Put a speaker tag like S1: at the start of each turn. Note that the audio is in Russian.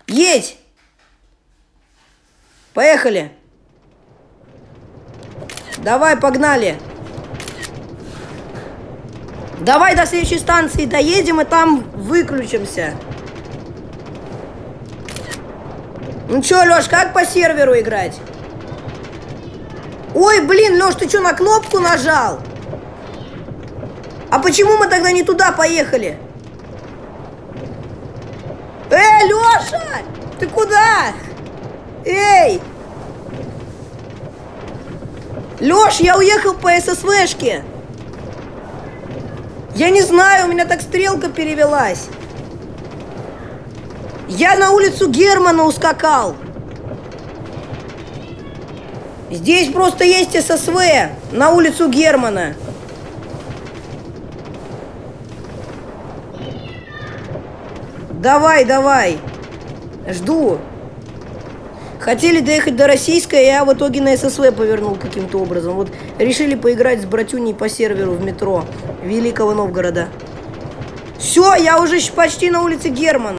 S1: Едь! Поехали! Давай, погнали! Давай до следующей станции доедем и там выключимся. Ну чё, Лёш, как по серверу играть? Ой, блин, Лёш, ты чё, на кнопку нажал? А почему мы тогда не туда поехали? Лёша! Ты куда? Эй! Лёш, я уехал по ССВшке. Я не знаю, у меня так стрелка перевелась. Я на улицу Германа ускакал. Здесь просто есть ССВ на улицу Германа. Давай, давай. Жду. Хотели доехать до Российской, а я в итоге на ССВ повернул каким-то образом. Вот решили поиграть с братюней по серверу в метро Великого Новгорода. Все, я уже почти на улице Германа.